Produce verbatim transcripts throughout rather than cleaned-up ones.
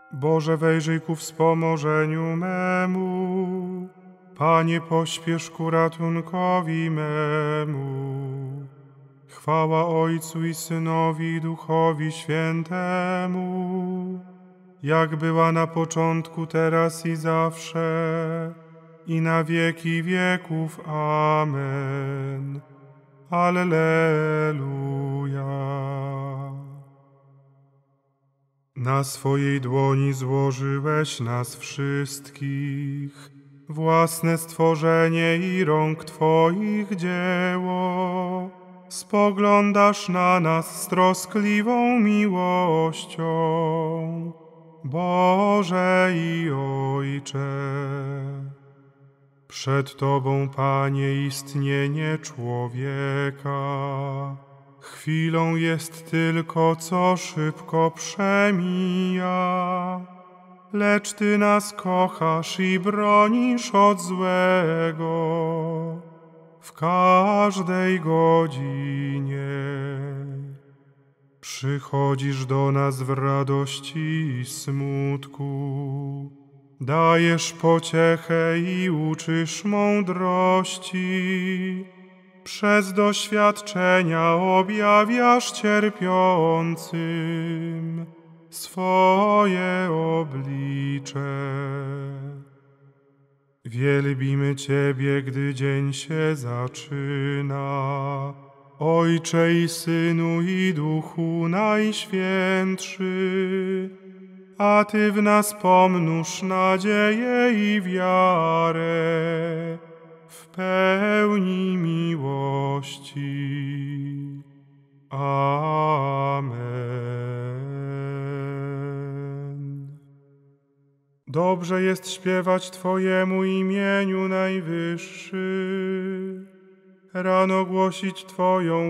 Boże, wejrzyj ku wspomożeniu memu. Panie, pośpiesz ku ratunkowi memu. Chwała Ojcu i Synowi i Duchowi Świętemu, jak była na początku, teraz i zawsze, i na wieki wieków. Amen. Alleluja. Na swojej dłoni złożyłeś nas wszystkich, własne stworzenie i rąk Twoich dzieło. Spoglądasz na nas z troskliwą miłością, Boże i Ojcze. Przed Tobą, Panie, istnienie człowieka chwilą jest tylko, co szybko przemija. Lecz Ty nas kochasz i bronisz od złego w każdej godzinie. Przychodzisz do nas w radości i smutku, dajesz pociechę i uczysz mądrości. Przez doświadczenia objawiasz cierpiącym swoje oblicze. Wielbimy Ciebie, gdy dzień się zaczyna, Ojcze i Synu i Duchu Najświętszy, a Ty w nas pomnóż nadzieję i wiarę w pełni miłości. Amen. Dobrze jest śpiewać Twojemu imieniu, Najwyższy, rano głosić Twoją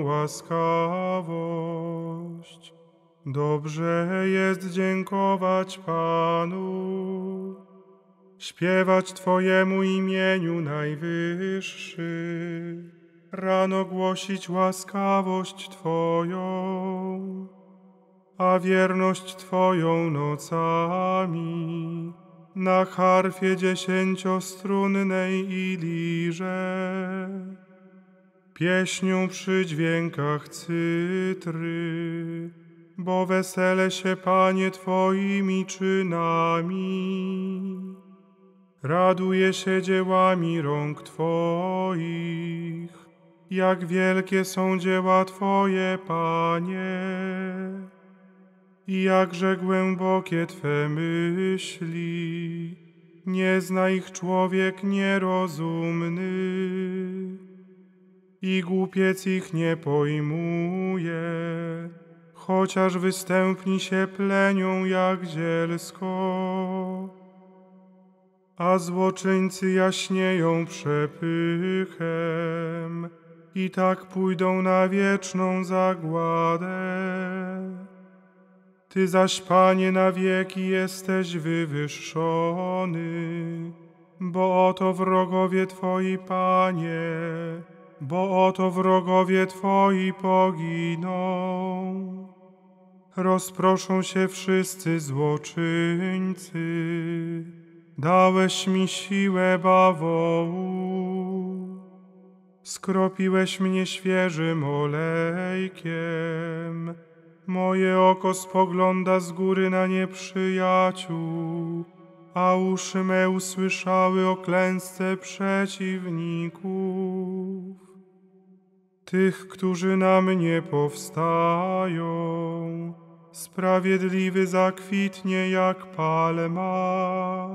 łaskawość. Dobrze jest dziękować Panu, śpiewać Twojemu imieniu, Najwyższy, rano głosić łaskawość Twoją, a wierność Twoją nocami na harfie dziesięciostrunnej i lirze, pieśnią przy dźwiękach cytry, bo wesele się, Panie, Twoimi czynami. Raduje się dziełami rąk Twoich, jak wielkie są dzieła Twoje, Panie, i jakże głębokie Twe myśli, nie zna ich człowiek nierozumny, i głupiec ich nie pojmuje, chociaż występni się plenią jak zielsko, a złoczyńcy jaśnieją przepychem i tak pójdą na wieczną zagładę. Ty zaś, Panie, na wieki jesteś wywyższony, bo oto wrogowie Twoi, Panie, bo oto wrogowie Twoi poginą. Rozproszą się wszyscy złoczyńcy, dałeś mi siłę bawołu, skropiłeś mnie świeżym olejkiem, moje oko spogląda z góry na nieprzyjaciół, a uszy me usłyszały o klęsce przeciwników. Tych, którzy na mnie powstają, sprawiedliwy zakwitnie jak palma,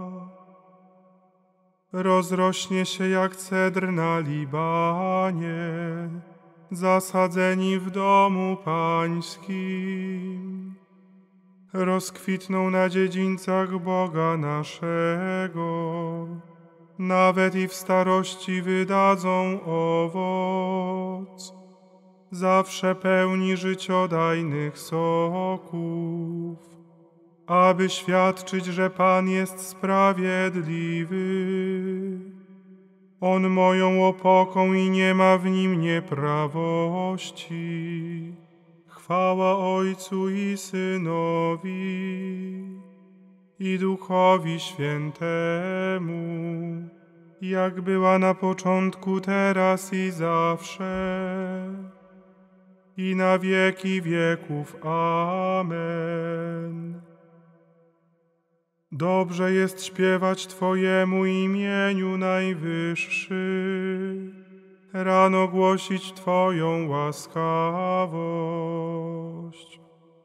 rozrośnie się jak cedr na Libanie, zasadzeni w domu Pańskim. Rozkwitną na dziedzińcach Boga naszego, nawet i w starości wydadzą owoc, zawsze pełni życiodajnych soków, aby świadczyć, że Pan jest sprawiedliwy. On moją opoką i nie ma w nim nieprawości. Chwała Ojcu i Synowi i Duchowi Świętemu, jak była na początku, teraz i zawsze, i na wieki wieków. Amen. Dobrze jest śpiewać Twojemu imieniu, Najwyższy, rano głosić Twoją łaskawość.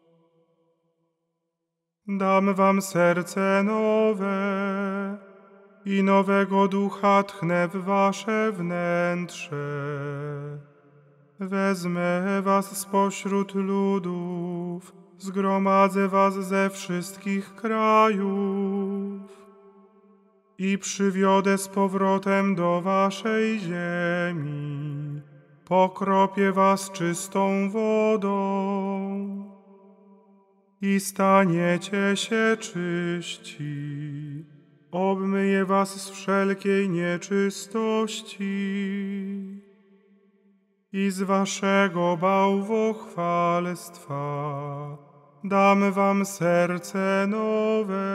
Dam wam serce nowe i nowego ducha tchnę w wasze wnętrze. Wezmę was spośród ludów, zgromadzę was ze wszystkich krajów i przywiodę z powrotem do waszej ziemi. Pokropię was czystą wodą i staniecie się czyści. Obmyję was z wszelkiej nieczystości i z waszego bałwochwalstwa dam wam serce nowe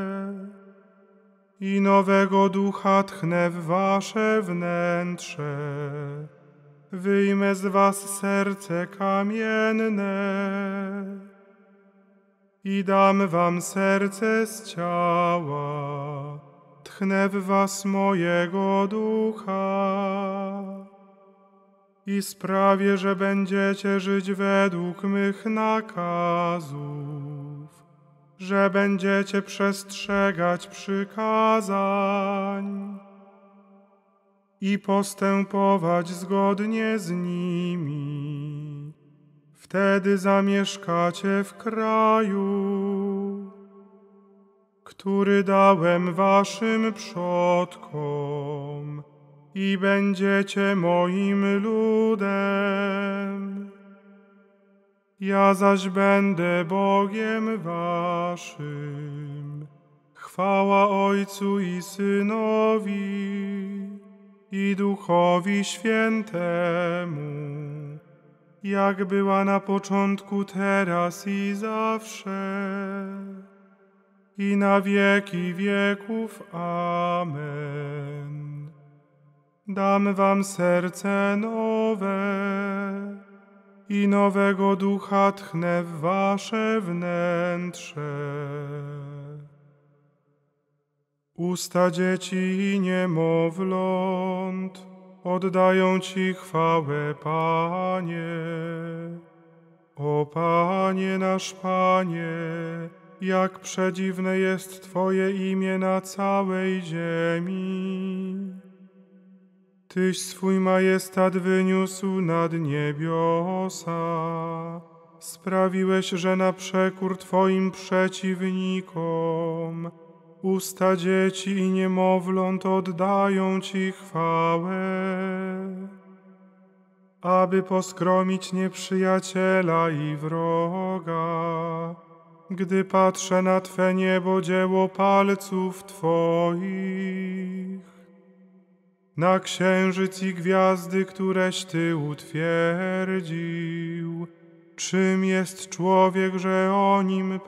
i nowego ducha tchnę w wasze wnętrze. Wyjmę z was serce kamienne i dam wam serce z ciała, tchnę w was mojego ducha i sprawię, że będziecie żyć według mych nakazów, że będziecie przestrzegać przykazań i postępować zgodnie z nimi. Wtedy zamieszkacie w kraju, który dałem waszym przodkom, i będziecie moim ludem. Ja zaś będę Bogiem waszym. Chwała Ojcu i Synowi i Duchowi Świętemu, jak była na początku, teraz i zawsze, i na wieki wieków. Amen. Dam wam serce nowe i nowego ducha tchnę w wasze wnętrze. Usta dzieci i niemowląt oddają Ci chwałę, Panie. O Panie nasz Panie, jak przedziwne jest Twoje imię na całej ziemi. Tyś swój majestat wyniósł nad niebiosa. Sprawiłeś, że na przekór Twoim przeciwnikom usta dzieci i niemowląt oddają Ci chwałę, aby poskromić nieprzyjaciela i wroga, gdy patrzę na Twe niebo, dzieło palców Twoich, na księżyc i gwiazdy, któreś Ty utwierdził. Czym jest człowiek, że o nim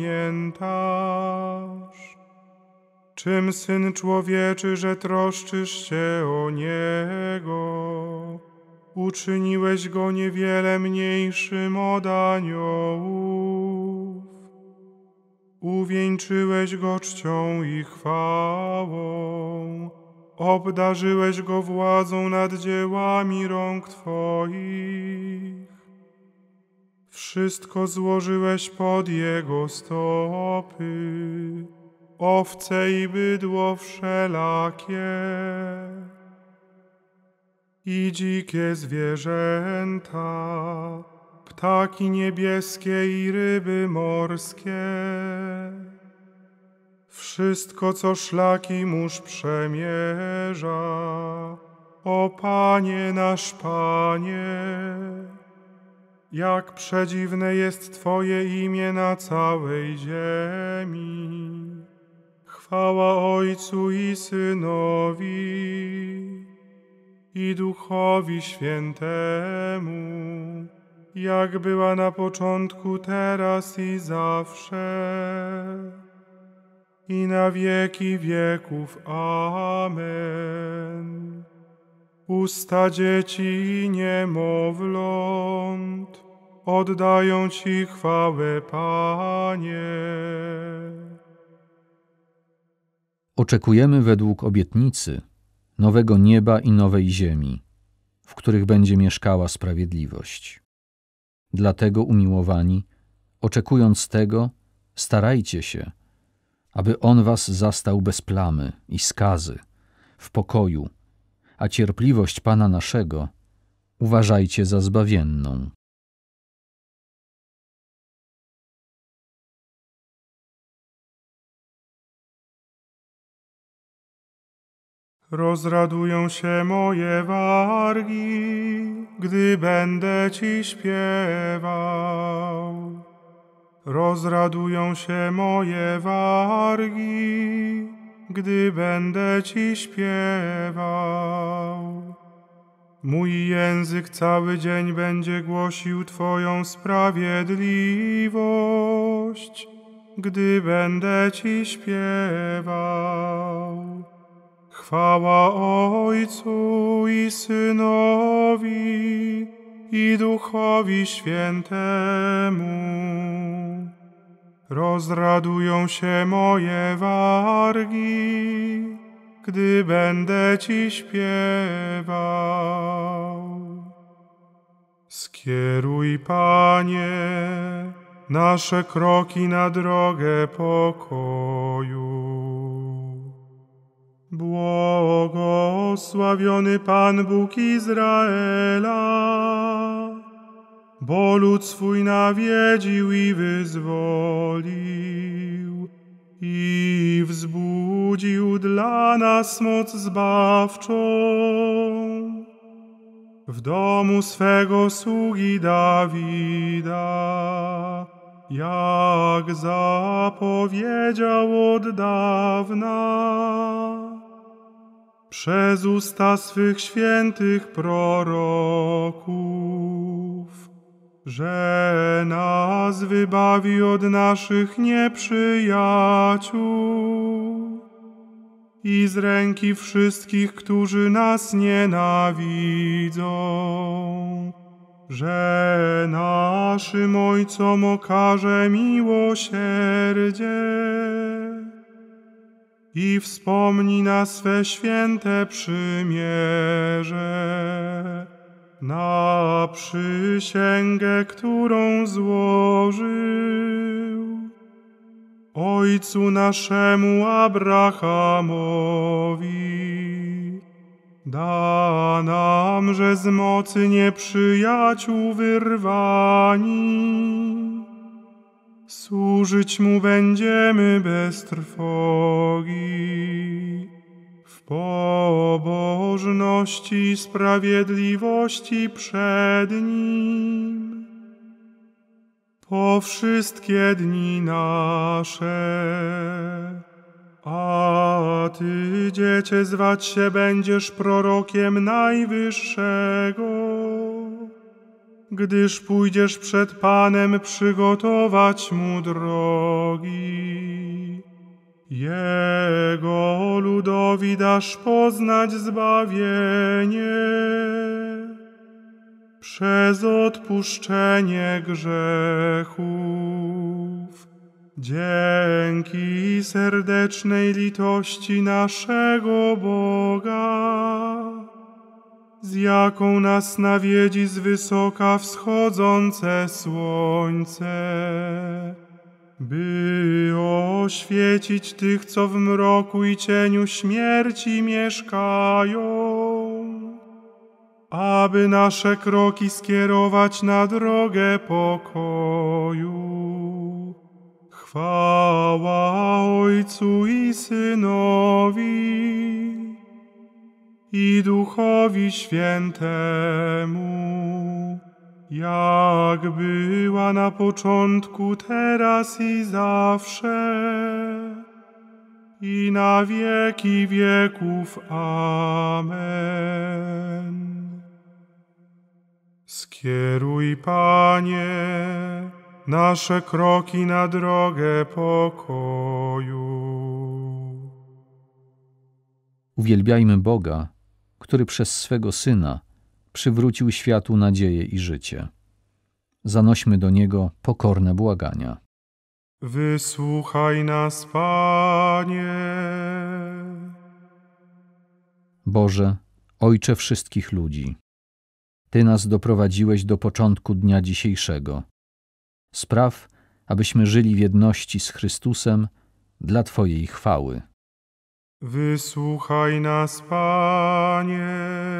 pamiętasz? Czym Syn Człowieczy, że troszczysz się o Niego? Uczyniłeś Go niewiele mniejszym od aniołów. Uwieńczyłeś Go czcią i chwałą. Obdarzyłeś Go władzą nad dziełami rąk Twoich. Wszystko złożyłeś pod Jego stopy, owce i bydło wszelakie, i dzikie zwierzęta, ptaki niebieskie i ryby morskie. Wszystko, co szlaki mórz przemierza, o Panie nasz Panie. Jak przedziwne jest Twoje imię na całej ziemi. Chwała Ojcu i Synowi i Duchowi Świętemu, jak była na początku, teraz i zawsze, i na wieki wieków. Amen. Usta dzieci i niemowląt oddają Ci chwałę, Panie. Oczekujemy według obietnicy nowego nieba i nowej ziemi, w których będzie mieszkała sprawiedliwość. Dlatego, umiłowani, oczekując tego, starajcie się, aby On was zastał bez plamy i skazy, w pokoju, a cierpliwość Pana naszego uważajcie za zbawienną. Rozradują się moje wargi, gdy będę Ci śpiewał. Rozradują się moje wargi, gdy będę Ci śpiewał. Mój język cały dzień będzie głosił Twoją sprawiedliwość, gdy będę Ci śpiewał. Chwała Ojcu i Synowi i Duchowi Świętemu. Rozradują się moje wargi, gdy będę Ci śpiewał. Skieruj, Panie, nasze kroki na drogę pokoju. Błogosławiony Pan Bóg Izraela, bo lud swój nawiedził i wyzwolił i wzbudził dla nas moc zbawczą. W domu swego sługi Dawida, jak zapowiedział od dawna, przez usta swych świętych proroków, że nas wybawi od naszych nieprzyjaciół i z ręki wszystkich, którzy nas nienawidzą, że naszym Ojcom okaże miłosierdzie i wspomni na swe święte przymierze, na przysięgę, którą złożył Ojcu naszemu Abrahamowi. Da nam, że z mocy nieprzyjaciół wyrwani, służyć Mu będziemy bez trwogi, w pobożności i sprawiedliwości przed Nim, po wszystkie dni nasze. A Ty, Dziecię, zwać się będziesz prorokiem Najwyższego, gdyż pójdziesz przed Panem przygotować Mu drogi. Jego ludowi dasz poznać zbawienie przez odpuszczenie grzechów, dzięki serdecznej litości naszego Boga, z jaką nas nawiedzi z wysoka wschodzące słońce, by oświecić tych, co w mroku i cieniu śmierci mieszkają, aby nasze kroki skierować na drogę pokoju. Chwała Ojcu i Synowi i Duchowi Świętemu, jak była na początku, teraz i zawsze, i na wieki wieków. Amen. Skieruj, Panie, nasze kroki na drogę pokoju. Uwielbiajmy Boga, który przez swego Syna przywrócił światu nadzieję i życie. Zanośmy do Niego pokorne błagania. Wysłuchaj nas, Panie. Boże, Ojcze wszystkich ludzi, Ty nas doprowadziłeś do początku dnia dzisiejszego. Spraw, abyśmy żyli w jedności z Chrystusem dla Twojej chwały. Wysłuchaj nas, Panie.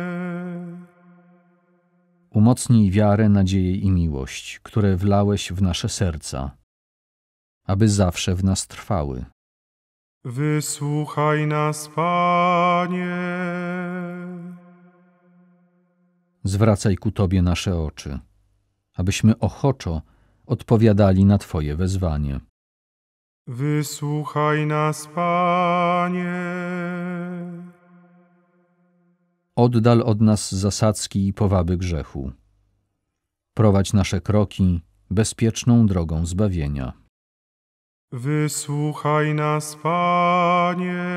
Umocnij wiarę, nadzieję i miłość, które wlałeś w nasze serca, aby zawsze w nas trwały. Wysłuchaj nas, Panie. Zwracaj ku Tobie nasze oczy, abyśmy ochoczo odpowiadali na Twoje wezwanie. Wysłuchaj nas, Panie. Oddal od nas zasadzki i powaby grzechu. Prowadź nasze kroki bezpieczną drogą zbawienia. Wysłuchaj nas, Panie.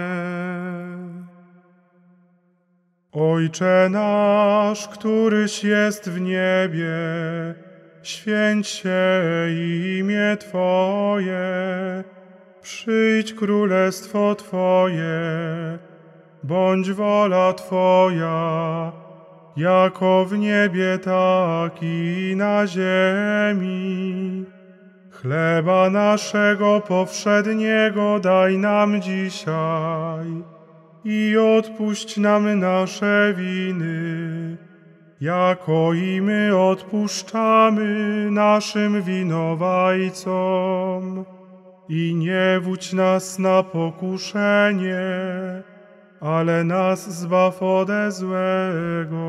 Ojcze nasz, któryś jest w niebie, święć się imię Twoje, przyjdź królestwo Twoje, bądź wola Twoja, jako w niebie, tak i na ziemi. Chleba naszego powszedniego daj nam dzisiaj i odpuść nam nasze winy, jako i my odpuszczamy naszym winowajcom. I nie wódź nas na pokuszenie, ale nas zbaw ode złego.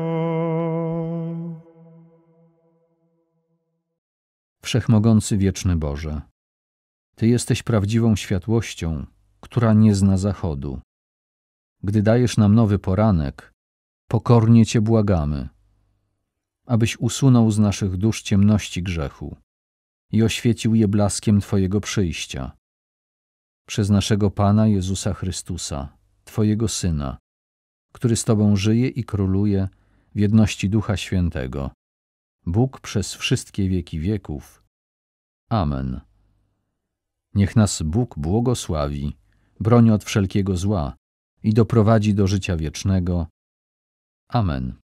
Wszechmogący wieczny Boże, Ty jesteś prawdziwą światłością, która nie zna zachodu. Gdy dajesz nam nowy poranek, pokornie Cię błagamy, abyś usunął z naszych dusz ciemności grzechu i oświecił je blaskiem Twojego przyjścia. Przez naszego Pana Jezusa Chrystusa, Twojego Syna, który z Tobą żyje i króluje w jedności Ducha Świętego, Bóg przez wszystkie wieki wieków. Amen. Niech nas Bóg błogosławi, broni od wszelkiego zła i doprowadzi do życia wiecznego. Amen.